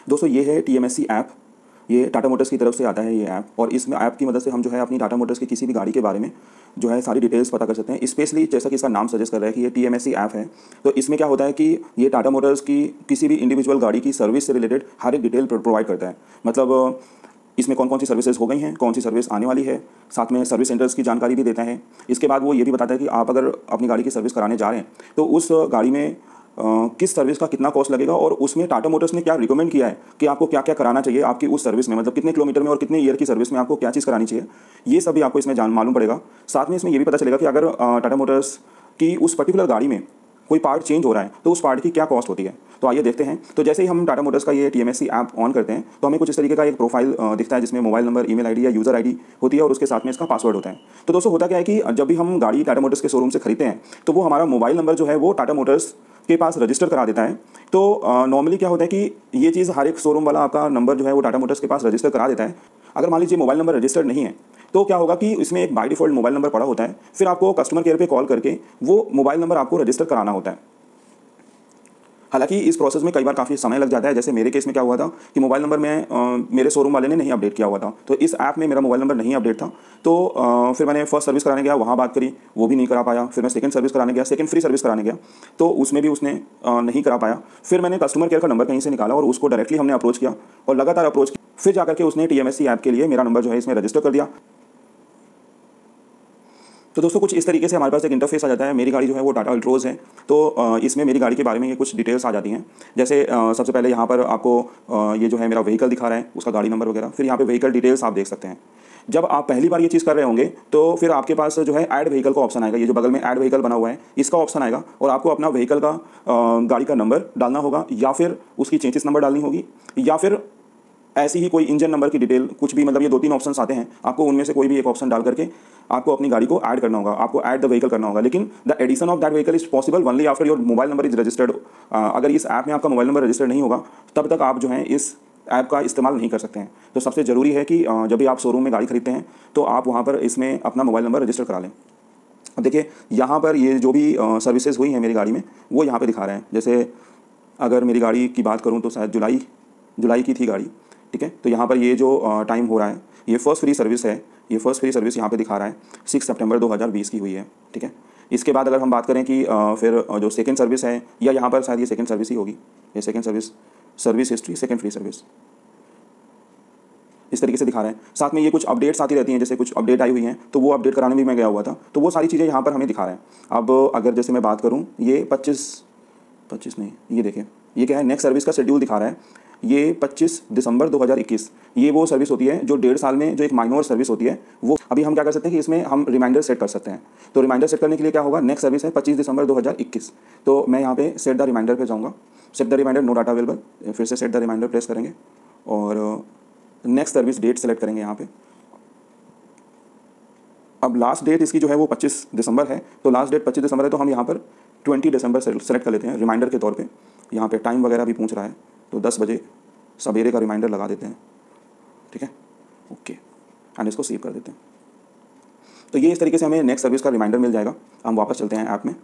दोस्तों ये है TMSC ऐप। ये टाटा मोटर्स की तरफ से आता है ये ऐप, और इस ऐप की मदद से हम जो है अपनी टाटा मोटर्स की किसी भी गाड़ी के बारे में जो है सारी डिटेल्स पता कर सकते हैं। स्पेशली जैसा कि इसका नाम सजेस्ट कर रहा है कि ये TMSC ऐप है, तो इसमें क्या होता है कि ये टाटा मोटर्स की किसी भी इंडिविजुअल गाड़ी की सर्विस से रिलेटेड हर एक डिटेल प्रोवाइड करता है। मतलब इसमें कौन कौन सी सर्विसेज हो गई हैं, कौन सी सर्विस आने वाली है, साथ में सर्विस सेंटर्स की जानकारी भी देता है। इसके बाद वो ये भी बताता है कि आप अगर अपनी गाड़ी की सर्विस कराने जा रहे हैं तो उस गाड़ी में किस सर्विस का कितना कॉस्ट लगेगा, और उसमें टाटा मोटर्स ने क्या रिकमेंड किया है कि आपको क्या क्या कराना चाहिए आपकी उस सर्विस में, मतलब कितने किलोमीटर में और कितने ईयर की सर्विस में आपको क्या चीज़ करानी चाहिए, ये सब भी आपको इसमें मालूम पड़ेगा। साथ में इसमें ये भी पता चलेगा कि अगर टाटा मोटर्स की उस पर्टिकुलर गाड़ी में कोई पार्ट चेंज हो रहा है तो उस पार्ट की क्या कॉस्ट होती है। तो आइए देखते हैं। तो जैसे ही हम टाटा मोटर्स का ये TMSC ऐप ऑन करते हैं तो हमें कुछ इस तरीके का एक प्रोफाइल दिखता है जिसमें मोबाइल नंबर, ईमेल आईडी या यूज़र आईडी होती है और उसके साथ में इसका पासवर्ड होता है। तो दोस्तों होता क्या है कि जब भी हम गाड़ी टाटा मोटर्स के शोरूम से खरीदते हैं तो वो हमारा मोबाइल नंबर जो है वो टाटा मोटर्स के पास रजिस्टर करा देता है। तो नॉर्मली क्या होता है कि ये चीज़ हर एक शोरूम वाला आपका नंबर जो है वो टाटा मोटर्स के पास रजिस्टर करा देता है। अगर मान लीजिए मोबाइल नंबर रजिस्टर्ड नहीं है तो क्या होगा कि इसमें एक बाय डिफ़ॉल्ट मोबाइल नंबर पड़ा होता है, फिर आपको कस्टमर केयर पे कॉल करके वो मोबाइल नंबर आपको रजिस्टर कराना होता है। हालांकि इस प्रोसेस में कई बार काफ़ी समय लग जाता है। जैसे मेरे केस में क्या हुआ था कि मोबाइल नंबर में मेरे शोरूम वाले ने नहीं अपडेट किया हुआ था, तो इस ऐप में मेरा मोबाइल नंबर नहीं अपडेट था। तो फिर मैंने फर्स्ट सर्विस कराने गया, वहाँ बात करी, वो भी नहीं करा पाया। फिर मैं सेकंड सर्विस कराने गया, सेकंड फ्री सर्विस कराने गया, तो उसमें भी उसने नहीं करा पाया। फिर मैंने कस्टमर केयर का नंबर कहीं से निकाला और उसको डायरेक्टली हमने अप्रोच किया और लगातार अप्रोच किया। फिर जाकर के उसने TMSC ऐप के लिए मेरा नंबर जो है इसमें रजिस्टर कर दिया। तो दोस्तों कुछ इस तरीके से हमारे पास एक इंटरफेस आ जाता है। मेरी गाड़ी जो है वो टाटा अल्ट्रोज़ है, तो इसमें मेरी गाड़ी के बारे में ये कुछ डिटेल्स आ जाती हैं। जैसे सबसे पहले यहाँ पर आपको ये जो है मेरा व्हीकल दिखा रहा है, उसका गाड़ी नंबर वगैरह। फिर यहाँ पे व्हीकल डिटेल्स आप देख सकते हैं। जब आप पहली बार ये चीज़ कर रहे होंगे तो फिर आपके पास जो है ऐड व्हीकल का ऑप्शन आएगा। ये जो बगल में ऐड व्हीकल बना हुआ है इसका ऑप्शन आएगा और आपको अपना व्हीकल का गाड़ी का नंबर डालना होगा, या फिर उसकी चेंजिस नंबर डालनी होगी, या फिर ऐसी ही कोई इंजन नंबर की डिटेल, कुछ भी। मतलब ये 2-3 ऑप्शंस आते हैं, आपको उनमें से कोई भी एक ऑप्शन डाल करके आपको अपनी गाड़ी को ऐड करना होगा, आपको ऐड द व्हीकल करना होगा। लेकिन the addition of that vehicle is possible only after your mobile number is registered. अगर इस ऐप में आपका मोबाइल नंबर रजिस्टर्ड नहीं होगा तब तक आप जो है इस ऐप का इस्तेमाल नहीं कर सकते हैं। तो सबसे ज़रूरी है कि जब भी आप शोरूम में गाड़ी खरीदते हैं तो आप वहाँ पर इसमें अपना मोबाइल नंबर रजिस्टर करा लें। अब देखिए यहाँ पर ये जो भी सर्विसेज हुई हैं मेरी गाड़ी में वो यहाँ पर दिखा रहे हैं। जैसे अगर मेरी गाड़ी की बात करूँ तो शायद जुलाई की थी गाड़ी, ठीक है। तो यहाँ पर ये जो टाइम हो रहा है, ये फर्स्ट फ्री सर्विस है। ये फर्स्ट फ्री सर्विस यहाँ पे दिखा रहा है 6 सितंबर 2020 की हुई है, ठीक है। इसके बाद अगर हम बात करें कि फिर जो सेकंड सर्विस है, या यहाँ पर शायद ये सेकंड सर्विस ही होगी, ये second service history, second free service, इस तरीके से दिखा रहे हैं। साथ में ये कुछ अपडेट्स आती रहती हैं, जैसे कुछ अपडेट आई हुई हैं तो वो अपडेट कराने भी मैं गया हुआ था, तो वो सारी चीज़ें यहाँ पर हमें दिखा रहे हैं। अब अगर जैसे मैं बात करूँ, ये 25 नहीं, ये देखिए ये क्या है, नेक्स्ट सर्विस का शेड्यूल दिखा रहा है। ये 25 दिसंबर 2021 ये वो सर्विस होती है जो 1.5 साल में जो एक माइनर सर्विस होती है वो। अभी हम क्या कर सकते हैं कि इसमें हम रिमाइंडर सेट कर सकते हैं। तो रिमाइंडर सेट करने के लिए क्या होगा, नेक्स्ट सर्विस है 25 दिसंबर 2021, तो मैं यहाँ पे सेट द रिमाइंडर पे जाऊँगा। Set the reminder, no data available, फिर से सेट द रिमाइंडर प्रेस करेंगे और नेक्स्ट सर्विस डेट सेलेक्ट करेंगे यहाँ पे। अब लास्ट डेट इसकी जो है वो 25 दिसंबर है, तो लास्ट डेट 25 दिसंबर है, तो हम यहाँ पर 20 दिसंबर सेलेक्ट कर लेते हैं रिमाइंडर के तौर पे। यहाँ पे टाइम वगैरह भी पूछ रहा है, तो 10 बजे सवेरे का रिमाइंडर लगा देते हैं, ठीक है, ओके, एंड इसको सेव कर देते हैं। तो ये इस तरीके से हमें नेक्स्ट सर्विस का रिमाइंडर मिल जाएगा। हम वापस चलते हैं ऐप में।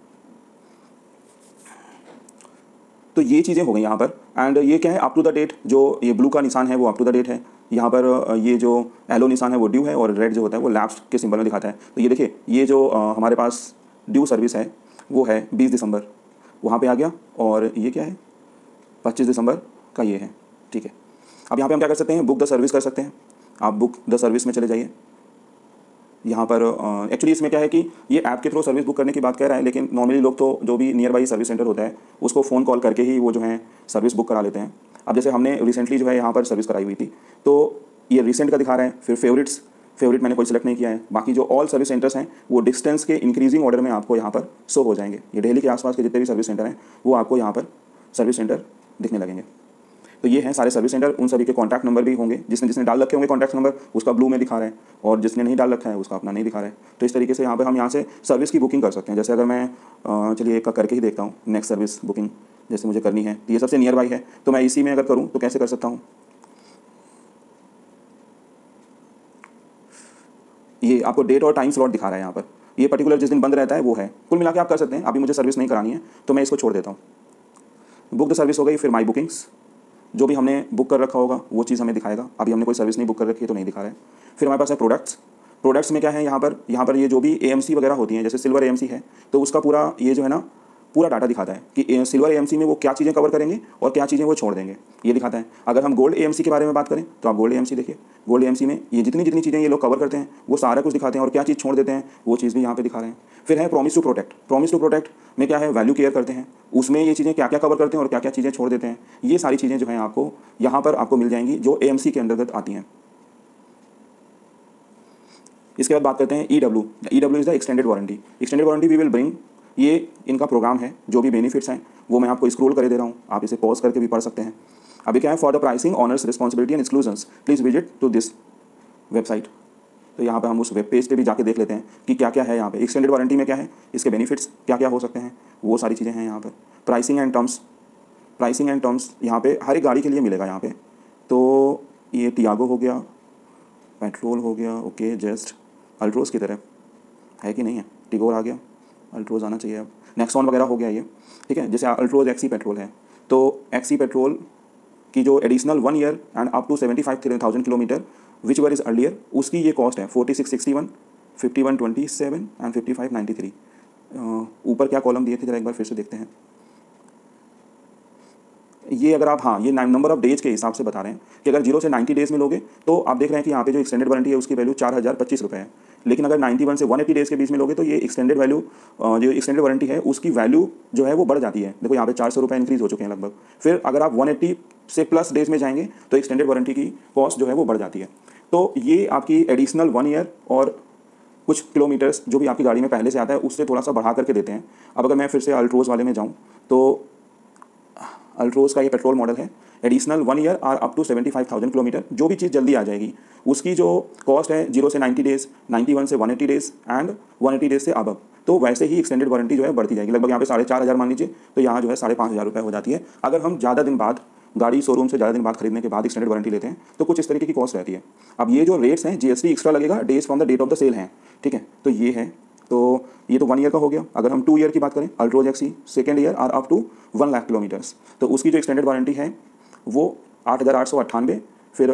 तो ये चीज़ें हो गई यहाँ पर, एंड ये क्या है, अप टू द डेट, जो ये ब्लू का निशान है वो अप टू द डेट है। यहाँ पर ये जो येलो निशान है वो ड्यू है, और रेड जो होता है वो लैप्स के सिंबल में दिखाता है। तो ये देखिए, ये जो हमारे पास ड्यू सर्विस है वो है 20 दिसंबर, वहाँ पे आ गया, और ये क्या है 25 दिसंबर का ये है, ठीक है। अब यहाँ पे हम क्या कर सकते हैं, बुक द सर्विस कर सकते हैं। आप बुक द सर्विस में चले जाइए। यहाँ पर एक्चुअली इसमें क्या है कि ये ऐप के थ्रू सर्विस बुक करने की बात कह रहा है, लेकिन नॉर्मली लोग तो जो भी नियर बाई सर्विस सेंटर होता है उसको फ़ोन कॉल करके ही वो जो है सर्विस बुक करा लेते हैं। अब जैसे हमने रिसेंटली जो है यहाँ पर सर्विस कराई हुई थी, तो ये रिसेंट का दिखा रहे हैं। फिर फेवरेट मैंने कोई सिलेक्ट नहीं किया है। बाकी जो ऑल सर्विस सेंटर्स हैं वो डिस्टेंस के इंक्रीजिंग ऑर्डर में आपको यहाँ पर शो हो जाएंगे। ये दिल्ली के आसपास के जितने भी सर्विस सेंटर हैं वो आपको यहाँ पर सर्विस सेंटर दिखने लगेंगे। तो ये हैं सारे सर्विस सेंटर, उन सभी के कॉन्टैक्ट नंबर भी होंगे। जिसने डाल रखे होंगे कॉन्टैक्ट नंबर उसका ब्लू में दिखा रहे हैं, और जिसने नहीं डाल रखा है उसका अपना नहीं दिखा रहा है। तो इस तरीके से यहाँ पे हम यहाँ से सर्विस की बुकिंग कर सकते हैं। जैसे अगर मैं चलिए एक का करके ही देखता हूँ, नेक्स्ट सर्विस बुकिंग जैसे मुझे करनी है, तो ये सबसे नियर बाई है, तो मैं इसी में अगर करूँ तो कैसे कर सकता हूँ। ये आपको डेट और टाइम स्लॉट दिखा रहा है यहाँ पर। ये पर्टिकुलर जिस दिन बंद रहता है वो है। कुल मिला के आप कर सकते हैं। अभी मुझे सर्विस नहीं करानी है तो मैं इसको छोड़ देता हूँ। बुक द सर्विस हो गई, फिर माई बुकिंग्स, जो भी हमने बुक कर रखा होगा वो चीज़ हमें दिखाएगा। अभी हमने कोई सर्विस नहीं बुक कर रखी है तो नहीं दिखा रहा है। फिर हमारे पास है प्रोडक्ट्स। प्रोडक्ट्स में क्या है, यहाँ पर ये जो भी AMC वगैरह होती हैं, जैसे सिल्वर AMC है तो उसका पूरा ये जो है ना पूरा डाटा दिखाता है कि सिल्वर AMC में वो क्या चीज़ें कवर करेंगे और क्या चीज़ें वो छोड़ देंगे, ये दिखाता है। अगर हम गोल्ड AMC के बारे में बात करें तो आप गोल्ड AMC देखिए। गोल्ड AMC में ये जितनी जितनी चीज़ें ये लोग कवर करते हैं वो सारा कुछ दिखाते हैं, और क्या चीज़ छोड़ देते हैं वो चीज़ भी यहाँ पे दिखा रहे हैं। फिर है promise to protect. Promise to protect में क्या है, वैल्यू केयर करते हैं, उसमें ये चीज़ें क्या क्या कवर करते हैं और क्या क्या चीज़ें छोड़ देते हैं, ये सारी चीज़ें जो हैं आपको यहाँ पर आपको मिल जाएंगी जो AMC के अंतर्गत आती हैं। इसके बाद बात करते हैं EW। EW is the extended warranty. Extended warranty we will bring, ये इनका प्रोग्राम है। जो भी बेनिफिट्स हैं वो मैं आपको स्क्रॉल कर दे रहा हूँ, आप इसे पॉज करके भी पढ़ सकते हैं। अभी क्या है, for the pricing owners responsibility and exclusions please visit to this website. तो यहाँ पे हम उस वेब पेज पे भी जाके देख लेते हैं कि क्या क्या है यहाँ पे एक्सटेंडेड वारंटी में, क्या है इसके बेनिफिट्स, क्या क्या हो सकते हैं, वो सारी चीज़ें हैं यहाँ पर। Pricing and terms, pricing and terms यहाँ पे हर एक गाड़ी के लिए मिलेगा यहाँ पे। तो ये टियागो हो गया, पेट्रोल हो गया, ओके, जस्ट अल्ट्रोज़ की तरह है कि नहीं है, टिगोर आ गया, अल्ट्रोज़ आना चाहिए अब, नेक्सॉन वगैरह हो गया ये, ठीक है। जैसे अल्ट्रोज़ XC पेट्रोल है तो XC पेट्रोल की जो additional 1 year and up to 75,000 kilometer whichever is earlier, उसकी ये कॉस्ट है 4661, 5127 एंड 5593। ऊपर क्या कॉलम दिए थे जरा एक बार फिर से देखते हैं। ये अगर आप, हाँ, ये नंबर ऑफ डेज के हिसाब से बता रहे हैं कि अगर 0 से 90 डेज़ में लोगे तो आप देख रहे हैं कि यहाँ पे जो एक्सटेंडेड वारंटी है उसकी वैल्यू 4025 रुपये है। लेकिन अगर 91 से 180 डेज़ के बीच में लोगे तो ये एक्सटेंडेड वैल्यू, जो एक्सटेंडेड वारंटी है उसकी वैल्यू जो है वो बढ़ जाती है। देखो यहाँ पे 400 रुपये इंक्रीज़ हो चुके हैं लगभग। फिर अगर आप 180 से प्लस डेज़ में जाएंगे तो एक्सटेंडेड वारंटी की कॉस्ट जो है वो बढ़ जाती है। तो ये आपकी एडिशनल 1 ईयर और कुछ किलोमीटर्स जो भी आपकी गाड़ी में पहले से आता है उससे थोड़ा सा बढ़ा करके देते हैं। अब अगर मैं फिर से अल्ट्रोज़ वाले में जाऊँ तो अल्ट्रोज़ का ये पेट्रोल मॉडल है, एडिशनल 1 ईयर और अप टू 75,000 किलोमीटर, जो भी चीज़ जल्दी आ जाएगी उसकी जो कॉस्ट है 0 से 90 डेज़, 91 से 180 डेज़ एंड 180 डेज़ से अब। तो वैसे ही एक्सटेंडेड वारंटी जो है बढ़ती जाएगी। लगभग यहाँ पे 4,500 मान लीजिए, तो यहाँ जो है 5,500 रुपये हो जाती है। अगर हम ज़्यादा दिन बाद गाड़ी शोरूम से ज़्यादा दिन बाद खरीदने के बाद एक्सटेंडेड वारंटी लेते हैं तो कुछ इस तरीके की कॉस्ट रहती है। अब ये जो रेट्स हैं GST एक्स्ट्रा लगेगा, days from the date of the sale हैं, ठीक है। तो ये है, तो ये तो 1 ईयर का हो गया। अगर हम 2 ईयर की बात करें, अल्ट्रोज़ XC सेकेंड ईयर और अप टू 1 लाख किलोमीटर्स, तो उसकी जो एक्सटेंडेड वारंटी है वो 8,898, फिर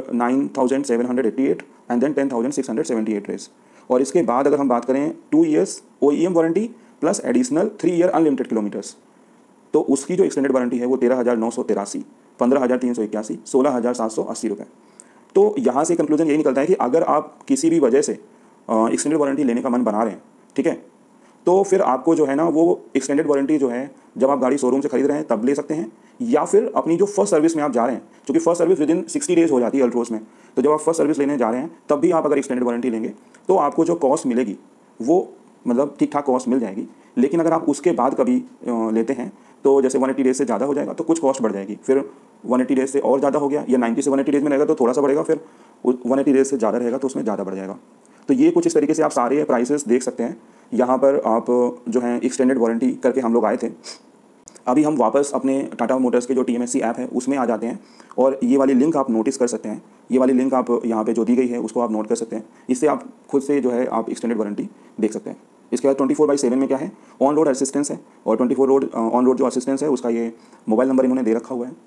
9,788 एंड देन 10,678 डेज। और इसके बाद अगर हम बात करें 2 years OEM warranty plus additional 3 year unlimited kilometers, तो उसकी जो एक्सटेंडेड वारंटी है वो 13,983, 15,381, 16,780 रुपये। तो यहाँ से कंक्लूजन यही निकलता है कि अगर आप किसी भी वजह से एक्सटेंडेड वारंटी लेने का मन बना रहे हैं, ठीक है, तो फिर आपको जो है ना वो एक्सटेंडेड वारंटी जो है जब आप गाड़ी शोरूम से खरीद रहे हैं तब ले सकते हैं, या फिर अपनी जो फर्स्ट सर्विस में आप जा रहे हैं, क्योंकि first service within 60 days हो जाती है अल्ट्रोज़ में, तो जब आप फर्स्ट सर्विस लेने जा रहे हैं तब भी आप अगर एक्सटेंडेड वारंटी लेंगे तो आपको जो कॉस्ट मिलेगी वो मतलब ठीक ठाक कॉस्ट मिल जाएगी। लेकिन अगर आप उसके बाद कभी लेते हैं तो जैसे 180 डेज़ से ज़्यादा हो जाएगा तो कुछ कॉस्ट बढ़ जाएगी, फिर 180 डेज़ से और ज़्यादा हो गया, या 90 से 180 डेज़ में रहेगा तो थोड़ा सा बढ़ेगा, फिर 180 डेज़ से ज़्यादा रहेगा तो उसमें ज़्यादा बढ़ जाएगा। तो ये कुछ इस तरीके से आप सारे प्राइसेस देख सकते हैं। यहाँ पर आप जो है एक्सटेंडेड वारंटी करके हम लोग आए थे। अभी हम वापस अपने टाटा मोटर्स के जो TMSC ऐप है उसमें आ जाते हैं, और ये वाली लिंक आप नोटिस कर सकते हैं। ये वाली लिंक आप यहाँ पे जो दी गई है उसको आप नोट कर सकते हैं। इससे आप खुद से जो है आप एक्सटेंडेड वारंटी देख सकते हैं। इसके बाद 24/7 में क्या है, ऑन रोड असिस्टेंस है, और 24 ऑन रोड जो असिस्टेंस है उसका ये मोबाइल नंबर इन्होंने दे रखा हुआ है।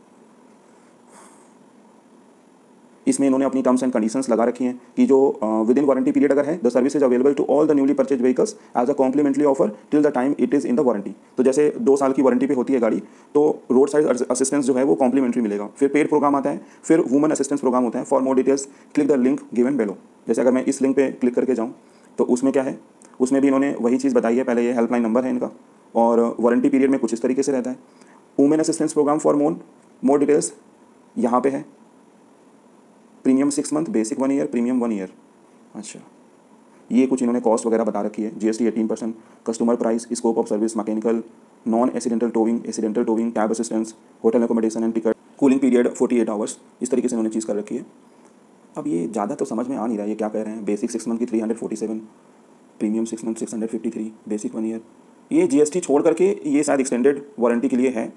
इसमें इन्होंने अपनी टर्म्स एंड कंडीशंस लगा रखी हैं कि जो विद इन वारंटी पीरियड अगर है, the service is available to all the newly purchase vehicles as a complimentary offer till the time it is in the warranty. तो जैसे 2 साल की वारंटी पे होती है गाड़ी, तो रोड साइड असिस्टेंस जो है वो कॉम्प्लीमेंट्री मिलेगा। फिर पेड प्रोग्राम आता है, फिर वुमन असिस्टेंस प्रोग्राम होता है। For more details click the link given below. जैसे अगर मैं इस लिंक पे क्लिक करके जाऊँ तो उसमें क्या है, उसमें भी इन्होंने वही चीज़ बताई है। पहले ये हेल्पलाइन नंबर है इनका, और वारंटी पीरियड में कुछ इस तरीके से रहता है। Women assistance program for more details यहाँ पे है। Premium 6 month, basic 1 year, premium 1 year. अच्छा, ये कुछ इन्होंने कॉस्ट वगैरह बता रखी है। GST 18%, customer price, scope of service, mechanical, non accidental towing, cab assistance, hotel accommodation and ticket, cooling period 48 hours. इस तरीके से इन्होंने चीज़ कर रखी है। अब ये ज़्यादा तो समझ में आ नहीं रहा है ये क्या कह रहे हैं। बेसिक 6 मंथ की 347, प्रीमियम 6 मंथ 653, बेसिक 1 ईयर। ये GST छोड़ करके ये शायद एक्सटेंडेड वारंटी के लिए है।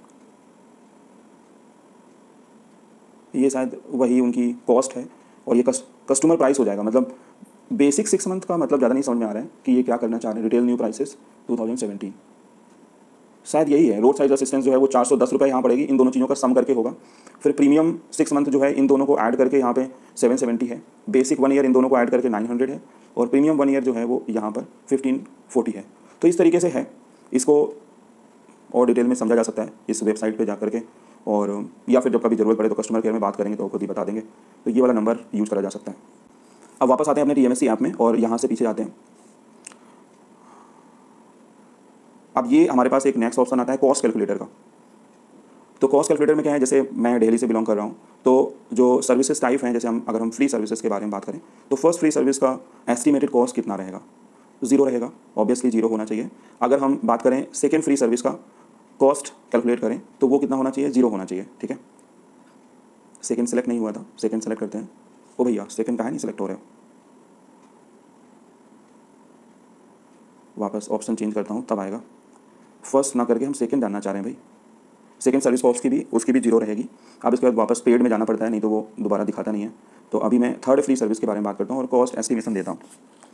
ये शायद वही उनकी कॉस्ट है, और ये कस्टमर प्राइस हो जाएगा। मतलब बेसिक 6 मंथ का मतलब ज़्यादा नहीं समझ में आ रहा है कि ये क्या करना चाह रहे हैं। Retail new prices 2017। शायद यही है। रोड साइड असिस्टेंस जो है वो 410 रुपये यहाँ पड़ेगी, इन दोनों चीज़ों का सम करके होगा। फिर प्रीमियम 6 मंथ जो है इन दोनों को ऐड करके यहाँ पे 770 है। बेसिक 1 ईयर इन दोनों को ऐड करके 900 है, और प्रीमियम 1 ईयर जो है वो यहाँ पर 1540 है। तो इस तरीके से है, इसको और डिटेल में समझा जा सकता है इस वेबसाइट पे जा करके, और या फिर जब कभी ज़रूरत पड़े तो कस्टमर केयर में बात करेंगे तो खुद ही बता देंगे। तो ये वाला नंबर यूज़ करा जा सकता है। अब वापस आते हैं अपने TMSC ऐप में और यहाँ से पीछे जाते हैं। अब ये हमारे पास एक नेक्स्ट ऑप्शन आता है कॉस्ट कैलकुलेटर का। तो कॉस्ट कैलकुलेटर में क्या है, जैसे मैं दिल्ली से बिलोंग कर रहा हूँ, तो जो सर्विसेज टाइप हैं, जैसे अगर हम फ्री सर्विसेज के बारे में बात करें तो फर्स्ट फ्री सर्विस का एस्टिमेटेड कॉस्ट कितना रहेगा, 0 रहेगा, ऑब्वियसली 0 होना चाहिए। अगर हम बात करें सेकेंड फ्री सर्विस का कॉस्ट कैलकुलेट करें तो वो कितना होना चाहिए, 0 होना चाहिए। ठीक है, सेकेंड सेलेक्ट नहीं हुआ था, सेकेंड सेलेक्ट करते हैं। ओ भैया सेकेंड का है नहीं सेलेक्ट हो रहे हो, वापस ऑप्शन चेंज करता हूँ तब आएगा। फर्स्ट ना करके हम सेकंड जानना चाह रहे हैं भाई। सेकंड सर्विस कॉस्ट की भी उसकी भी 0 रहेगी। अब इसके बाद वापस पेड में जाना पड़ता है, नहीं तो वो दोबारा दिखाता नहीं है। तो अभी मैं थर्ड फ्री सर्विस के बारे में बात करता हूँ और कॉस्ट एस्टिमेशन देता हूँ।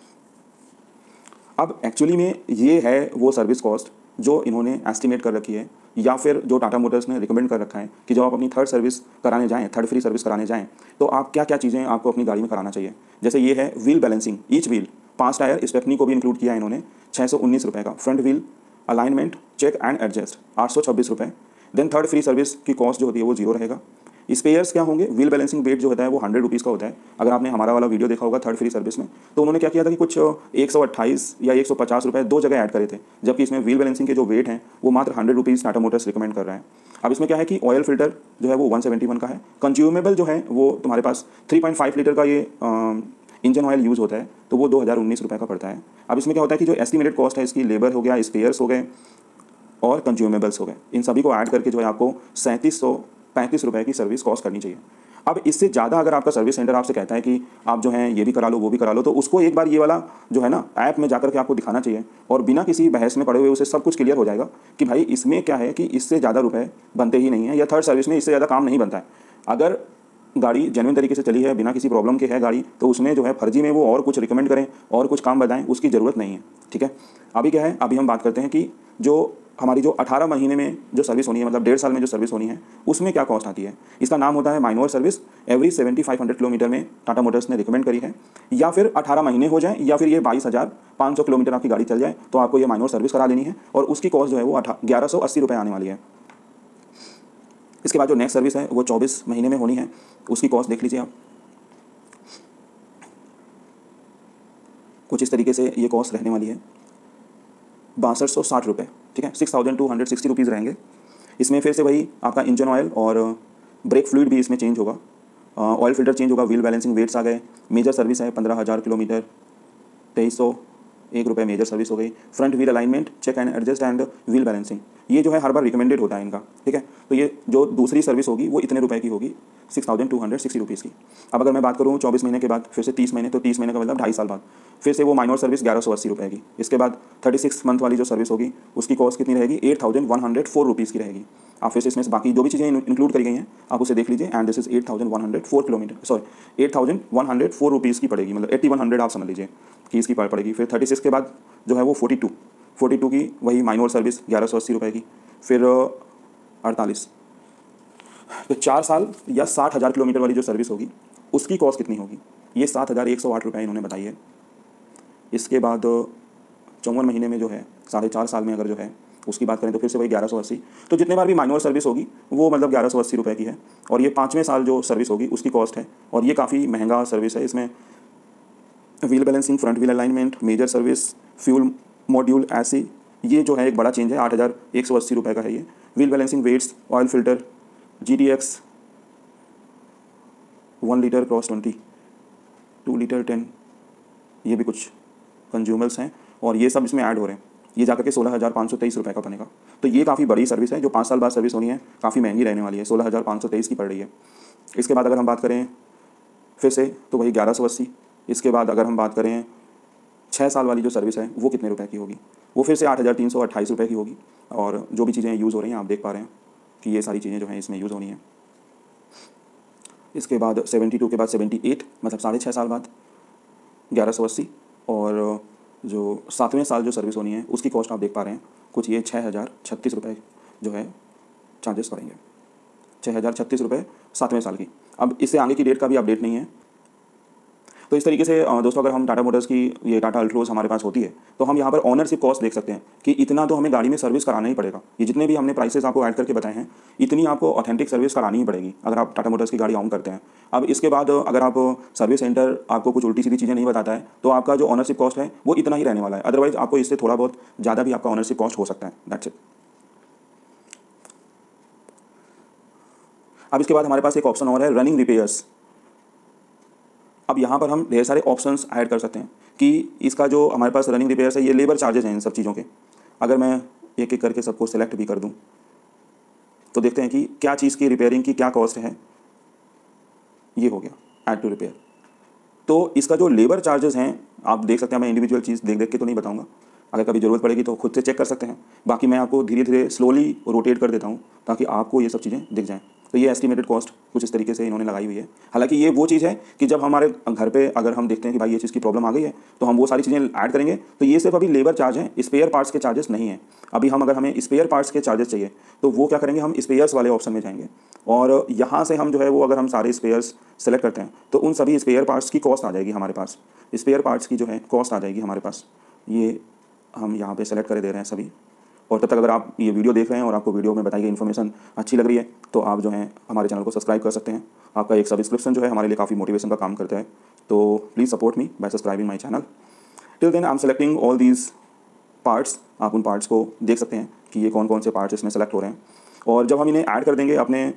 अब एक्चुअली में ये है वो सर्विस कॉस्ट जो इन्होंने एस्टिमेट कर रखी है, या फिर जो टाटा मोटर्स ने रिकमेंड कर रखा है कि जब आप अपनी थर्ड सर्विस कराने जाएँ, थर्ड फ्री सर्विस कराने जाएँ, तो आप क्या क्या चीज़ें आपको अपनी गाड़ी में कराना चाहिए। जैसे ये है wheel balancing, each wheel 5 tyre stepney को भी इंक्लूड किया है इन्होंने, 619 रुपये का। Front wheel alignment check and adjust 826 रुपये। देन थर्ड फ्री सर्विस की कॉस्ट जो होती है वो 0 रहेगा। स्पेयर्स क्या होंगे, व्हील बैलेंसिंग वेट जो होता है वो 100 रुपीज़ का होता है। अगर आपने हमारा वाला वीडियो देखा होगा थर्ड फ्री सर्विस में, तो उन्होंने क्या किया था कि कुछ 128 या 150 रुपये 2 जगह ऐड करे थे, जबकि इसमें व्हील बैलेंसिंग के जो वेट हैं वो मात्र 100 रुपीज़ टाटा मोटर्स रिकमेंड कर रहा है। अब इसमें क्या है कि ऑयल फिल्टर जो है वो 171 का है। कंज्यूमेबल जो है वो तुम्हारे पास 3.5 लीटर का ये इंजन ऑयल यूज़ होता है, तो वो 2019 रुपये का पड़ता है। अब इसमें क्या होता है कि जो एस्टिमेटेड कॉस्ट है इसकी, लेबर हो गया, स्पेयर्स हो गए और कंज्यूमेबल्स हो गए, इन सभी को ऐड करके जो है आपको 3735 रुपये की सर्विस कॉस्ट करनी चाहिए। अब इससे ज़्यादा अगर आपका सर्विस सेंटर आपसे कहता है कि आप जो है ये भी करा लो वो भी करा लो, तो उसको एक बार ये वाला जो है ना ऐप में जाकर के आपको दिखाना चाहिए, और बिना किसी बहस में पड़े हुए उसे सब कुछ क्लियर हो जाएगा कि भाई इसमें क्या है कि इससे ज़्यादा रुपये बनते ही नहीं है, या थर्ड सर्विस में इससे ज़्यादा काम नहीं बनता है। अगर गाड़ी जेन्युइन तरीके से चली है, बिना किसी प्रॉब्लम के है गाड़ी, तो उसमें जो है फर्जी में वो और कुछ रिकमेंड करें और कुछ काम बताएं, उसकी ज़रूरत नहीं है। ठीक है, अभी क्या है, अभी हम बात करते हैं कि जो हमारी जो 18 महीने में जो सर्विस होनी है, मतलब 1.5 साल में जो सर्विस होनी है, उसमें क्या कॉस्ट आती है। इसका नाम होता है माइनर सर्विस। एवरी 7500 किलोमीटर में टाटा मोटर्स ने रिकमेंड करी है, या फिर 18 महीने हो जाए या फिर ये 22,500 किलोमीटर आपकी गाड़ी चल जाए तो आपको ये माइनर सर्विस करा लेनी है, और उसकी कॉस्ट जो है वो 1180 रुपये आने वाली है। इसके बाद जो नेक्स्ट सर्विस है वो 24 महीने में होनी है, उसकी कॉस्ट देख लीजिए आप। कुछ इस तरीके से ये कॉस्ट रहने वाली है, 6260 रुपये। ठीक है, 6260 रुपीज़ रहेंगे। इसमें फिर से वही आपका इंजन ऑयल और ब्रेक फ्लूइड भी इसमें चेंज होगा, ऑयल फिल्टर चेंज होगा, व्हील बैलेंसिंग वेट्स आ गए। मेजर सर्विस है 15,000 किलोमीटर, 2301 रुपये मेजर सर्विस हो गई। Front wheel alignment check and adjust and wheel balancing, ये जो है हर बार रिकमेंडेड होता है इनका। ठीक है, तो ये जो दूसरी सर्विस होगी वो इतने रुपए की होगी, 6260 रुपीज़ की। अब अगर मैं बात करूँ 24 महीने के बाद फिर से 30 महीने, तो 30 महीने का मतलब 2.5 साल बाद फिर से वो माइनर सर्विस 1180 रुपये की। इसके बाद 36 मंथ वाली जो सर्विस होगी उसकी कॉस्ट कितनी रहेगी, 8104 रुपीज़ की रहेगी। आप फिर से इसमें बाकी जो भी चीज़ें इंक्लूड करी गई हैं आप उसे देख लीजिए। And this is 8104 kilometer, sorry 8104 rupees की पड़ेगी, मतलब 8100 आप समझ लीजिए कि इसकी पड़ेगी। फिर 36 के बाद जो है वो 42 की वही माइनर सर्विस 1180 रुपये की। फिर 48, तो 4 साल या 60,000 किलोमीटर वाली जो सर्विस होगी उसकी कॉस्ट कितनी होगी, ये 7108 रुपये इन्होंने बताई है। इसके बाद 54 महीने में जो है 4.5 साल में अगर जो है उसकी बात करें तो फिर से वही 1180। तो जितने बार भी माइनर सर्विस होगी वो मतलब 1180 रुपये की है। और ये 5वें साल जो सर्विस होगी उसकी कॉस्ट है, और ये काफ़ी महंगा सर्विस है। इसमें wheel balancing, front wheel alignment, major service, fuel module, ऐसी ये जो है एक बड़ा चेंज है, 8180 रुपये का है ये। Wheel balancing weights, oil filter, GTX 1 litre cross 20, 2 litre 10, ये भी कुछ कंज्यूमर्स हैं, और ये सब इसमें ऐड हो रहे हैं। ये जाकर के 16,523 रुपये का बनेगा। तो ये काफ़ी बड़ी सर्विस है, जो 5 साल बाद सर्विस होनी है, काफ़ी महंगी रहने वाली है, 16,523 की पड़ रही है। इसके बाद अगर हम बात करें फिर से तो वही 1180। इसके बाद अगर हम बात करें 6 साल वाली जो सर्विस है वो कितने रुपए की होगी, वो फिर से 8,328 रुपये की होगी। और जो भी चीज़ें यूज़ हो रही हैं आप देख पा रहे हैं कि ये सारी चीज़ें जो हैं इसमें यूज़ होनी है। इसके बाद 72 के बाद 78, मतलब 6.5 साल बाद 1180। और जो 7वें साल जो सर्विस होनी है उसकी कॉस्ट आप देख पा रहे हैं कुछ ये 6,036 रुपये जो है चार्जेस पड़ेंगे, 6,036 रुपये 7वें साल की। अब इससे आगे की डेट का भी अपडेट नहीं है। तो इस तरीके से दोस्तों अगर हम टाटा मोटर्स की ये टाटा अल्ट्रोज हमारे पास होती है तो हम यहाँ पर ऑनरशिप कॉस्ट देख सकते हैं कि इतना तो हमें गाड़ी में सर्विस कराना ही पड़ेगा। ये जितने भी हमने प्राइसेस आपको ऐड करके बताए हैं इतनी आपको ऑथेंटिक सर्विस करानी ही पड़ेगी अगर आप टाटा मोटर्स की गाड़ी ऑन करते हैं। अब इसके बाद अगर आप सर्विस सेंटर आपको कुछ उल्टी सीधी चीज़ें नहीं बताता है तो आपका जो ऑनरशिप कॉस्ट है वो इतना ही रहने वाला है, अदरवाइज आपको इससे थोड़ा बहुत ज़्यादा भी आपका ऑनरशिप कॉस्ट हो सकता है। That's it. अब इसके बाद हमारे पास एक ऑप्शन और है रनिंग रिपेयर्स। अब यहाँ पर हम ढेर सारे ऑप्शंस ऐड कर सकते हैं कि इसका जो हमारे पास रनिंग रिपेयर्स है ये लेबर चार्जेस हैं इन सब चीज़ों के। अगर मैं एक एक करके सबको सिलेक्ट भी कर दूँ तो देखते हैं कि क्या चीज़ की रिपेयरिंग की क्या कॉस्ट है। ये हो गया ऐड टू रिपेयर। तो इसका जो लेबर चार्जेस हैं आप देख सकते हैं, मैं इंडिविजुअल चीज़ देख देख के तो नहीं बताऊँगा, अगर कभी ज़रूरत पड़ेगी तो खुद से चेक कर सकते हैं। बाकी मैं आपको धीरे धीरे स्लोली रोटेट कर देता हूँ ताकि आपको ये सब चीज़ें दिख जाएँ। तो ये एस्टिमेटेड कॉस्ट कुछ इस तरीके से इन्होंने लगाई हुई है। हालांकि ये वो चीज़ है कि जब हमारे घर पे अगर हम देखते हैं कि भाई ये चीज़ की प्रॉब्लम आ गई है तो हम वो सारी चीज़ें ऐड करेंगे। तो ये सिर्फ अभी लेबर चार्ज है, स्पेयर पार्ट्स के चार्जेस नहीं है। अभी हम अगर हमें स्पेयर पार्ट्स के चार्जेस चाहिए तो वो क्या करेंगे, हम स्पेयर्स वाले ऑप्शन में जाएंगे और यहाँ से हम जो है वो अगर हम सारे स्पेयर्स सेलेक्ट करते हैं तो उन सभी स्पेयर पार्ट्स की कॉस्ट आ जाएगी हमारे पास। स्पेयर पार्ट्स की जो है कॉस्ट आ जाएगी हमारे पास। ये हम यहाँ पे सेलेक्ट कर दे रहे हैं सभी। और तब तक अगर आप ये वीडियो देख रहे हैं और आपको वीडियो में बताई गई इन्फॉर्मेशन अच्छी लग रही है तो आप जो है हमारे चैनल को सब्सक्राइब कर सकते हैं। आपका एक सब्सक्रिप्शन जो है हमारे लिए काफ़ी मोटिवेशन का काम करता है। तो please support me by subscribing my channel. Till then I am selecting all these parts. आप उन पार्ट्स को देख सकते हैं कि ये कौन कौन से पार्ट्स इसमें सेलेक्ट हो रहे हैं। और जब हम इन्हें ऐड कर देंगे अपने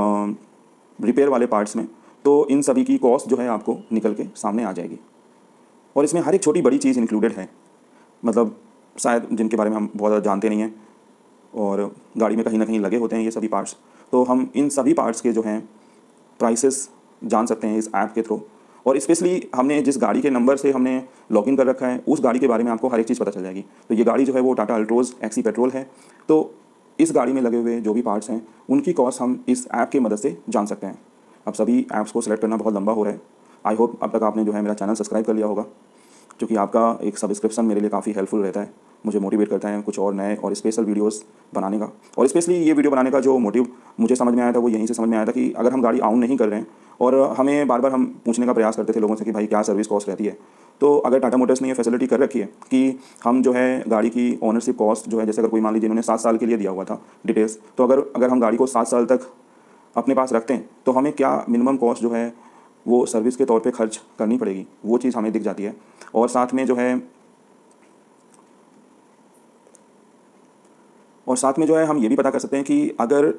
रिपेयर वाले पार्ट्स में तो इन सभी की कॉस्ट जो है आपको निकल के सामने आ जाएगी। और इसमें हर एक छोटी बड़ी चीज़ इंक्लूडेड है, मतलब शायद जिनके बारे में हम बहुत ज़्यादा जानते नहीं हैं और गाड़ी में कहीं ना कहीं लगे होते हैं ये सभी पार्ट्स। तो हम इन सभी पार्ट्स के जो हैं प्राइसेस जान सकते हैं इस ऐप के थ्रू। और स्पेशली हमने जिस गाड़ी के नंबर से हमने लॉगिन कर रखा है उस गाड़ी के बारे में आपको हर एक चीज़ पता चल जाएगी। तो ये गाड़ी जो है वो टाटा अल्ट्रोज एक्सी पेट्रोल है। तो इस गाड़ी में लगे हुए जो भी पार्ट्स हैं उनकी कॉस्ट हम इस ऐप की मदद से जान सकते हैं। अब सभी ऐप्स को सिलेक्ट करना बहुत लंबा हो रहा है। आई होप अब तक आपने जो है मेरा चैनल सब्सक्राइब कर लिया होगा, क्योंकि आपका एक सब्सक्रिप्शन मेरे लिए काफ़ी हेल्पफुल रहता है, मुझे मोटिवेट करता है कुछ और नए और स्पेशल वीडियोस बनाने का। और स्पेशली ये वीडियो बनाने का जो मोटिव मुझे समझ में आया था वो यहीं से समझ में आया था कि अगर हम गाड़ी ऑन नहीं कर रहे हैं और हमें बार बार हम पूछने का प्रयास करते थे लोगों से कि भाई क्या सर्विस कॉस्ट रहती है, तो अगर टाटा मोटर्स ने ये फैसिलिटी कर रखी है कि हम जो है गाड़ी की ओनरशिप कॉस्ट जो है, जैसे अगर कोई मान लीजिए इन्होंने 7 साल के लिए दिया हुआ था डिटेल्स, तो अगर हम गाड़ी को 7 साल तक अपने पास रखते हैं तो हमें क्या मिनिमम कॉस्ट जो है वो सर्विस के तौर पे खर्च करनी पड़ेगी, वो चीज़ हमें दिख जाती है। और साथ में जो है हम ये भी पता कर सकते हैं कि अगर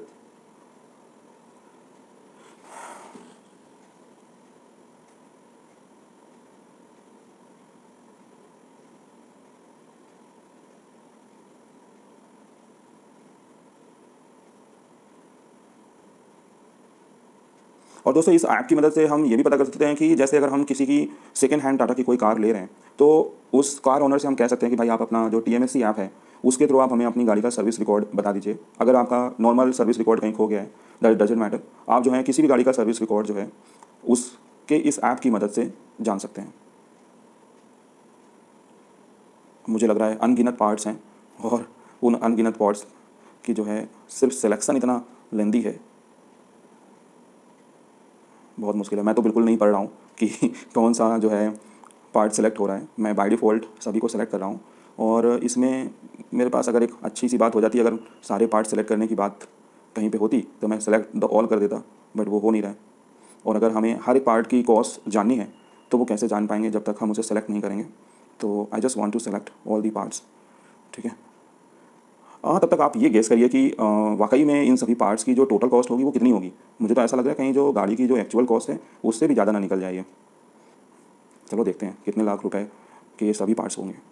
और दोस्तों इस ऐप की मदद से हम ये भी पता कर सकते हैं कि जैसे अगर हम किसी की सेकंड हैंड टाटा की कोई कार ले रहे हैं तो उस कार ओनर से हम कह सकते हैं कि भाई आप अपना जो TMSC ऐप है उसके थ्रू आप हमें अपनी गाड़ी का सर्विस रिकॉर्ड बता दीजिए। अगर आपका नॉर्मल सर्विस रिकॉर्ड कहीं खो गया है दैट डजंट मैटर, आप जो है किसी भी गाड़ी का सर्विस रिकॉर्ड जो है उसके इस ऐप की मदद से जान सकते हैं। मुझे लग रहा है अनगिनत पार्ट्स हैं और उन अनगिनत पार्ट्स की जो है सिर्फ सिलेक्शन इतना लेंदी है, बहुत मुश्किल है। मैं तो बिल्कुल नहीं पढ़ रहा हूँ कि कौन सा जो है पार्ट सेलेक्ट हो रहा है, मैं बाय डिफ़ॉल्ट सभी को सेलेक्ट कर रहा हूँ। और इसमें मेरे पास अगर एक अच्छी सी बात हो जाती, अगर सारे पार्ट सेलेक्ट करने की बात कहीं पे होती तो मैं सेलेक्ट द ऑल कर देता, बट वो हो नहीं रहा है। और अगर हमें हर एक पार्ट की कॉस्ट जाननी है तो वो कैसे जान पाएंगे जब तक हम उसे सेलेक्ट नहीं करेंगे। तो I just want to select all the parts, ठीक है। हाँ, तब तक आप ये गेस करिए कि वाकई में इन सभी पार्ट्स की जो टोटल कॉस्ट होगी वो कितनी होगी। मुझे तो ऐसा लग रहा है कहीं जो गाड़ी की जो एक्चुअल कॉस्ट है उससे भी ज़्यादा ना निकल जाए ये। चलो देखते हैं कितने लाख रुपए के ये सभी पार्ट्स होंगे।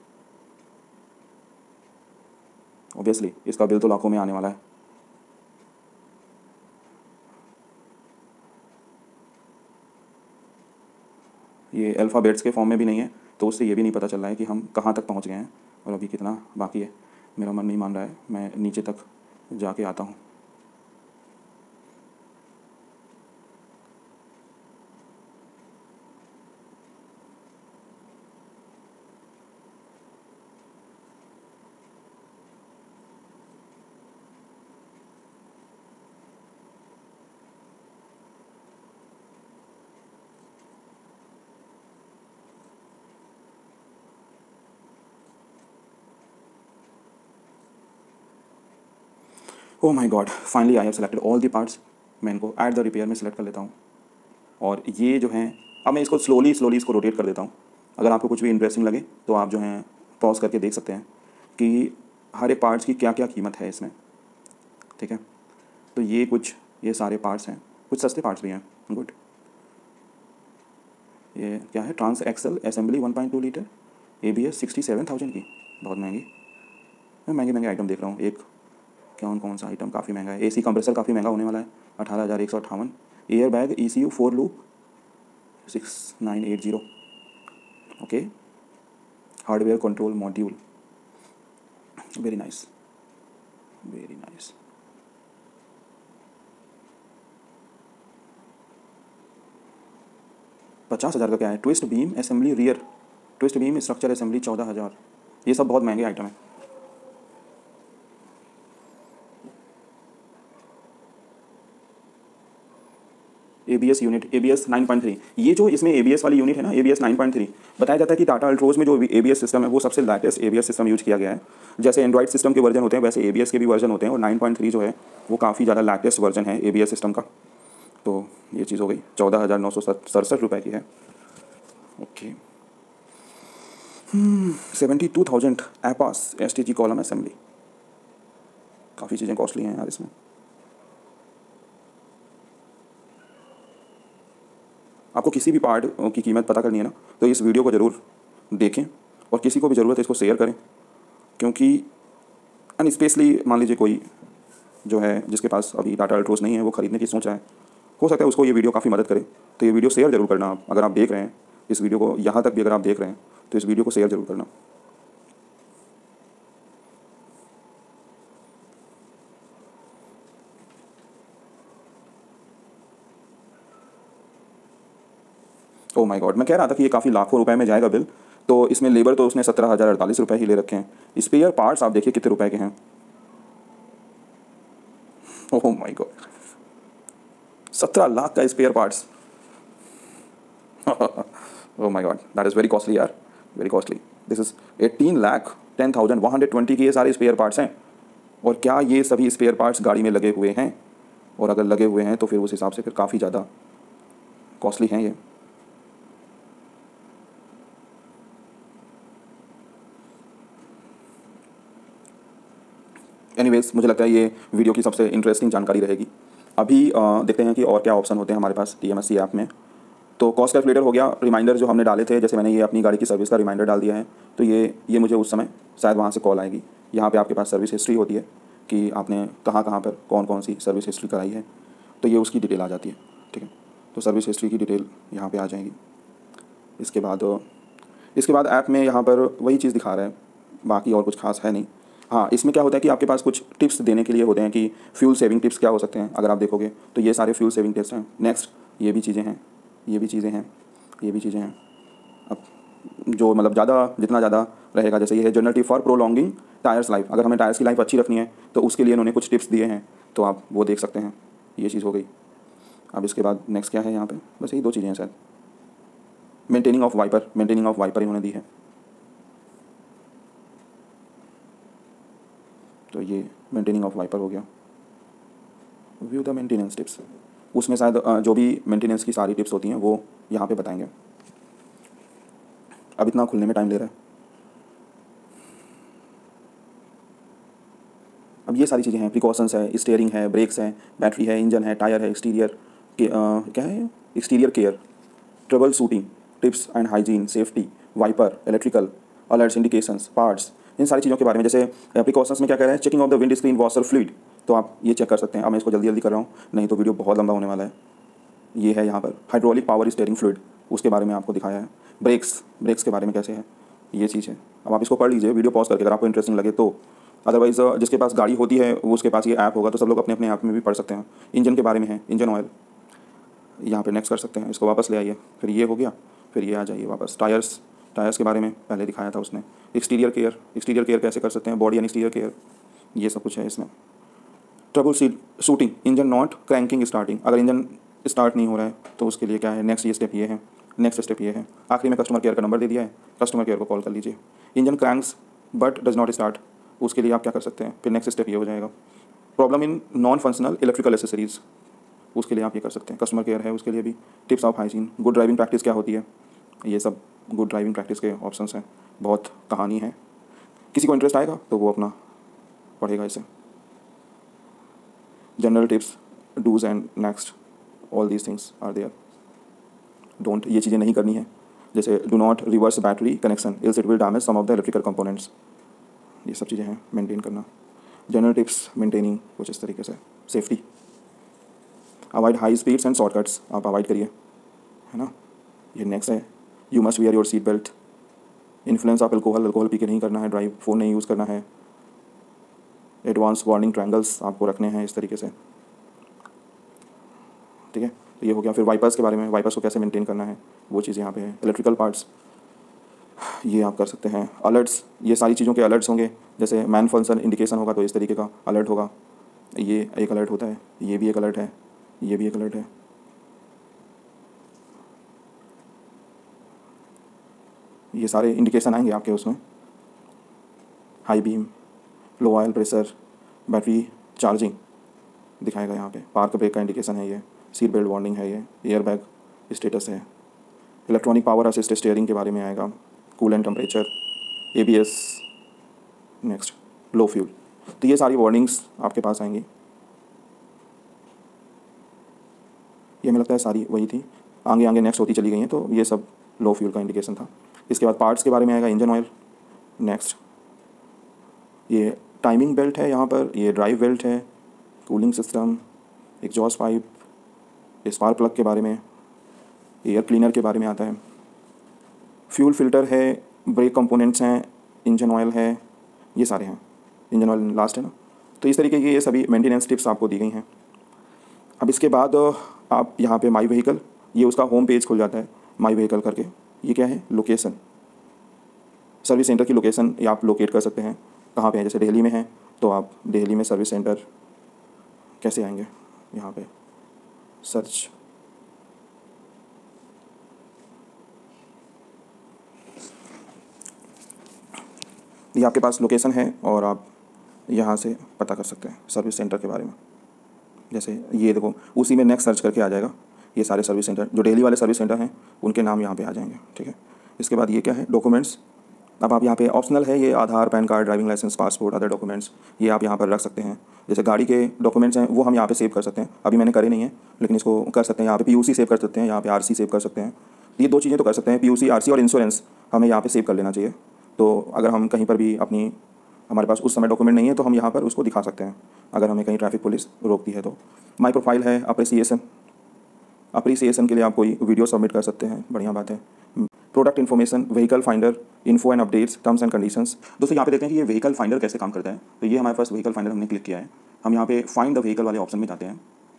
ऑब्वियसली इसका बिल तो लाखों में आने वाला है। ये अल्फ़ाबेट्स के फॉर्म में भी नहीं है तो उससे ये भी नहीं पता चल रहा है कि हम कहाँ तक पहुँच गए हैं और अभी कितना बाकी है। मेरा मन नहीं मान रहा है, मैं नीचे तक जाके आता हूँ। Oh my god, finally I have selected all the parts. मैं इनको ऐड द रिपेयर में सेलेक्ट कर लेता हूँ और ये जो है अब मैं इसको स्लोली इसको रोटेट कर देता हूँ। अगर आपको कुछ भी इंटरेस्टिंग लगे तो आप जो है पॉज करके देख सकते हैं कि हर एक पार्ट्स की क्या क्या कीमत है इसमें, ठीक है। तो ये सारे पार्ट्स हैं, कुछ सस्ते पार्ट्स भी हैं, गुड। ये क्या है, trans axle assembly 1.2 litre ABS 67,000 की, बहुत महंगी। मैं महंगे आइटम देख रहा हूँ। एक कौन सा आइटम काफ़ी महंगा है, AC कंप्रेसर काफ़ी महंगा होने वाला है, 18,158। Air bag ECU 4 loop 6980, okay. Hardware control module, very nice. 50,000 का क्या है, twist beam assembly rear, twist beam structure assembly 14,000। ये सब बहुत महंगे आइटम है। ABS यूनिट ABS 9.3, ये जो इसमें ABS वाली यूनिट है ना, ABS 9.3, बताया जाता है कि टाटा अल्ट्रोज में जो ABS सिस्टम है वो सबसे लेटेस्ट ABS सिस्टम यूज किया गया है। जैसे एंड्रॉइड सिस्टम के वर्जन होते हैं वैसे ABS के भी वर्जन होते हैं, और 9.3 जो है वो काफ़ी ज़्यादा लेटेस्ट वर्जन है ABS सिस्टम का। तो ये चीज़ हो गई, 14,967 रुपये की है, okay. 72,000 EPAS STG column assembly, काफ़ी चीज़ें कॉस्टली हैं यार इसमें। आपको किसी भी पार्ट की कीमत पता करनी है ना, तो इस वीडियो को ज़रूर देखें और किसी को भी ज़रूरत है इसको शेयर करें, क्योंकि स्पेशली मान लीजिए कोई जो है जिसके पास अभी टाटा अल्ट्रोज नहीं है, वो ख़रीदने की सोच रहा है, हो सकता है उसको ये वीडियो काफ़ी मदद करे। तो ये वीडियो शेयर ज़रूर करना आप, अगर आप देख रहे हैं इस वीडियो को, यहाँ तक भी अगर आप देख रहे हैं तो इस वीडियो को शेयर ज़रूर करना। ओह माय गॉड, मैं कह रहा था कि ये काफ़ी लाखों रुपए में जाएगा बिल, तो इसमें लेबर तो उसने 17,048 रुपये ही ले रखे हैं। स्पेयर पार्ट्स आप देखिए कितने रुपए के हैं। ओह माय गॉड, 17 लाख का spare parts. Oh my god, that is very costly यार, वेरी कॉस्टली। दिस इज़ 18,10,120 की ये सारे स्पेयर पार्ट्स हैं। और क्या ये सभी स्पेयर पार्ट्स गाड़ी में लगे हुए हैं? और अगर लगे हुए हैं तो फिर उस हिसाब से फिर काफ़ी ज़्यादा कॉस्टली हैं ये। एनीवेज, मुझे लगता है ये वीडियो की सबसे इंटरेस्टिंग जानकारी रहेगी। अभी देखते हैं कि और क्या ऑप्शन होते हैं हमारे पास TMSC ऐप में। तो कॉस्ट कैलकुलेटर हो गया, रिमाइंडर जो हमने डाले थे, जैसे मैंने ये अपनी गाड़ी की सर्विस का रिमाइंडर डाल दिया है, तो ये मुझे उस समय शायद वहाँ से कॉल आएगी। यहाँ पे आपके पास सर्विस हिस्ट्री होती है कि आपने कहाँ कहाँ पर कौन सी सर्विस हिस्ट्री कराई है, तो ये उसकी डिटेल आ जाती है, ठीक है। तो सर्विस हिस्ट्री की डिटेल यहाँ पर आ जाएगी। इसके बाद ऐप में यहाँ पर वही चीज़ दिखा रहा है, बाकी और कुछ खास है नहीं। हाँ, इसमें क्या होता है कि आपके पास कुछ टिप्स देने के लिए होते हैं कि फ्यूल सेविंग टिप्स क्या हो सकते हैं। अगर आप देखोगे तो ये सारे फ्यूल सेविंग टिप्स हैं। नेक्स्ट ये भी चीज़ें हैं, ये भी चीज़ें हैं। अब जो मतलब जितना ज़्यादा रहेगा, जैसे ये है general tip for prolonging tyres life. अगर हमें टायर्स की लाइफ अच्छी रखनी है तो उसके लिए इन्होंने कुछ टिप्स दिए हैं, तो आप वो देख सकते हैं। ये चीज़ हो गई। अब इसके बाद नेक्स्ट क्या है यहाँ पर, बस यही 2 चीज़ें हैं शायद। मेंटेनिंग ऑफ वाइपर इन्होंने दी है, तो ये मेंटेनिंग ऑफ वाइपर हो गया। व्यू द मेंटेनेंस टिप्स, उसमें शायद जो भी मेंटेनेंस की सारी टिप्स होती हैं वो यहाँ पे बताएंगे। अब इतना खुलने में टाइम ले रहा है। अब ये सारी चीज़ें हैं, प्रिकॉशंस है, स्टीयरिंग है, ब्रेक्स है, बैटरी है, इंजन है, टायर है, एक्सटीरियर क्या है, exterior care, trouble shooting tips and hygiene, safety, wiper, electrical alerts, indications, parts, इन सारी चीज़ों के बारे में। जैसे प्रिकॉशंस में क्या कह रहे हैं, checking of the windscreen washer fluid, तो आप ये चेक कर सकते हैं। अब मैं इसको जल्दी कर रहा हूँ, नहीं तो वीडियो बहुत लंबा होने वाला है। ये है यहाँ पर हाइड्रोलिक पावर स्टीयरिंग फ्लूइड, उसके बारे में आपको दिखाया है। ब्रेक्स के बारे में कैसे है, ये चीज़ है। अब आप इसको पढ़ लीजिए वीडियो पॉज करके, अगर आपको इंटरेस्टिंग लगे तो। अदरवाइज़ जिसके पास गाड़ी होती है वो उसके पास ये ऐप होगा, तो सब लोग अपने अपने ऐप में भी पढ़ सकते हैं। इंजन के बारे में है, इंजन ऑयल, यहाँ पे नेक्स्ट कर सकते हैं। इसको वापस ले आइए, फिर ये हो गया, फिर ये आ जाइए वापस। टायर्स के बारे में पहले दिखाया था उसने। एक्सटीरियर केयर कैसे कर सकते हैं, बॉडी एंड एक्सटीरियर केयर, ये सब कुछ है इसमें। Trouble shooting engine not cranking starting, अगर इंजन स्टार्ट नहीं हो रहा है तो उसके लिए क्या है, नेक्स्ट स्टेप ये है। आखिरी में कस्टमर केयर का नंबर दे दिया है, कस्टमर केयर को कॉल कर लीजिए। Engine cranks but does not start, उसके लिए आप क्या कर सकते हैं, फिर नेक्स्ट स्टेप ये हो जाएगा। Problem in non functional electrical accessories, उसके लिए आप ये कर सकते हैं। कस्टमर केयर है, उसके लिए भी tips of hygiene. Good driving practice क्या होती है, ये सब गुड ड्राइविंग प्रैक्टिस के ऑप्शंस हैं, बहुत कहानी है। किसी को इंटरेस्ट आएगा तो वो अपना पढ़ेगा इसे। General tips, dos and next, all these things are there. Don't, ये चीज़ें नहीं करनी है, जैसे do not reverse battery connection else it will damage some of the electrical components, ये सब चीज़ें हैं मेंटेन करना। जनरल टिप्स मेंटेनिंग कुछ इस तरीके से। Safety, avoid high speeds and shortcuts, आप अवॉइड करिए, है ना। ये नेक्स्ट है, you must wear your seat belt. Influence of alcohol पी के नहीं करना है ड्राइव, फ़ोन नहीं यूज़ करना है। एडवांस वार्निंग ट्रायंगल्स आपको रखने हैं इस तरीके से, ठीक है। तो ये हो गया। फिर वाइपर्स के बारे में, वाइपर्स को कैसे मेंटेन करना है वो चीज़ यहाँ पे है। इलेक्ट्रिकल पार्ट्स ये आप कर सकते हैं। अलर्ट्स, ये सारी चीज़ों के अलर्ट्स होंगे, जैसे मैन फंक्शन इंडिकेशन होगा तो इस तरीके का अलर्ट होगा। ये एक अलर्ट होता है, ये भी एक अलर्ट है, ये भी एक अलर्ट है। ये सारे इंडिकेशन आएंगे आपके उसमें। High beam, low oil pressure, battery charging दिखाएगा यहाँ पे। पार्क ब्रेक का इंडिकेशन है ये। सीट बेल्ट वार्निंग है ये। एयर बैग स्टेटस है। इलेक्ट्रॉनिक पावर असिस्ट स्टीयरिंग के बारे में आएगा। Coolant temperature, ABS, next low fuel. तो ये सारी वार्निंग्स आपके पास आएंगी। ये हमें लगता है सारी वही थी, आगे आगे नेक्स्ट होती चली गई हैं। तो ये सब लो फ्यूल का इंडिकेशन था। इसके बाद पार्ट्स के बारे में आएगा। इंजन ऑयल, नेक्स्ट ये टाइमिंग बेल्ट है यहाँ पर, ये ड्राइव बेल्ट है, cooling system, exhaust pipe, spark plug के बारे में, एयर क्लीनर के बारे में आता है। फ्यूल फिल्टर है, ब्रेक कंपोनेंट्स हैं, इंजन ऑयल है, ये सारे हैं। इंजन ऑयल लास्ट है ना। तो इस तरीके की ये सभी मेंटेनेंस टिप्स आपको दी गई हैं। अब इसके बाद आप यहाँ पे माई व्हीकल, ये उसका होम पेज खुल जाता है माई व्हीकल करके। ये क्या है, लोकेशन, सर्विस सेंटर की लोकेशन ये आप लोकेट कर सकते हैं कहाँ पे है। जैसे दिल्ली में है तो आप दिल्ली में सर्विस सेंटर कैसे आएंगे, यहाँ पे सर्च, ये आपके पास लोकेशन है और आप यहाँ से पता कर सकते हैं सर्विस सेंटर के बारे में। जैसे ये देखो, उसी में नेक्स्ट सर्च करके आ जाएगा। ये सारे सर्विस सेंटर जो दिल्ली वाले सर्विस सेंटर हैं उनके नाम यहाँ पे आ जाएंगे, ठीक है। इसके बाद ये क्या है, डॉक्यूमेंट्स। अब आप यहाँ पे ऑप्शनल है, ये Aadhaar, PAN card, driving licence, passport, other documents, ये आप यहाँ पर रख सकते हैं। जैसे गाड़ी के डॉक्यूमेंट्स हैं वो हम यहाँ पे सेव कर सकते हैं। अभी मैंने करे नहीं है लेकिन इसको कर सकते हैं। यहाँ पे PUC सेव कर सकते हैं, यहाँ पे RC सेव कर सकते हैं। ये दो चीज़ें तो कर सकते हैं, PUC, RC और इंश्योरेंस हमें यहाँ पे सेव कर लेना चाहिए। तो अगर हम कहीं पर भी हमारे पास उस समय डॉक्यूमेंट नहीं है तो हम यहाँ पर उसको दिखा सकते हैं अगर हमें कहीं ट्रैफिक पुलिस रोकती है तो। माई प्रोफाइल है, अप्रिसिएशन के लिए आप कोई वीडियो सबमिट कर सकते हैं, बढ़िया बात है। Product information, vehicle finder, info and updates, terms and conditions. दोस्तों यहाँ पे देखते हैं कि ये व्हीकल फाइंडर कैसे काम करता है। तो ये हमारे पास व्हीकल फाइंडर हमने क्लिक किया है। हम यहाँ पे फाइंड द व्हीकल वाले ऑप्शन में जाते हैं।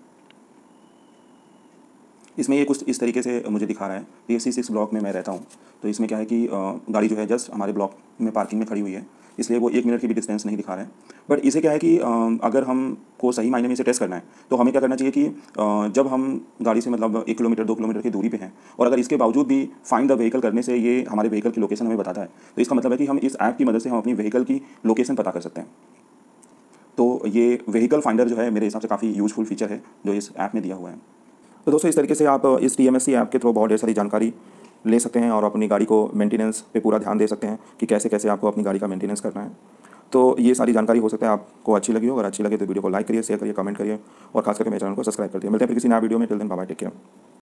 इसमें ये कुछ इस तरीके से मुझे दिखा रहा है। ये C6 ब्लॉक में मैं रहता हूँ, तो इसमें क्या है कि गाड़ी जो है जस्ट हमारे ब्लॉक में पार्किंग में खड़ी हुई है, इसलिए वो 1 मिनट की भी डिस्टेंस नहीं दिखा रहा है। बट इसे क्या है कि अगर हमको सही मायने में इसे टेस्ट करना है तो हमें क्या करना चाहिए कि जब हम गाड़ी से मतलब 1 किलोमीटर 2 किलोमीटर की दूरी पे हैं और अगर इसके बावजूद भी फाइंड द व्हीकल करने से ये हमारे व्हीकल की लोकेशन हमें बताता है, तो इसका मतलब है कि हम इस ऐप की मदद से हम अपनी व्हीकल की लोकेशन पता कर सकते हैं। तो ये व्हीकल फाइंडर जो है मेरे हिसाब से काफ़ी यूजफुल फीचर है जो इस ऐप में दिया हुआ है। तो दोस्तों इस तरीके से आप इस TMSC ऐप के थ्रू बहुत ढेर सारी जानकारी ले सकते हैं और अपनी गाड़ी को मेंटेनेंस पे पूरा ध्यान दे सकते हैं कि कैसे कैसे आपको अपनी गाड़ी का मेंटेनेंस करना है। तो ये सारी जानकारी हो सकता है आपको अच्छी लगी हो। अगर अच्छी लगे तो वीडियो को लाइक करिए, शेयर करिए, कमेंट करिए और खास करके मेरे चैनल को सब्सक्राइब कर दिए। मिलते हैं फिर किसी नया वीडियो में। Till then bye bye, take care.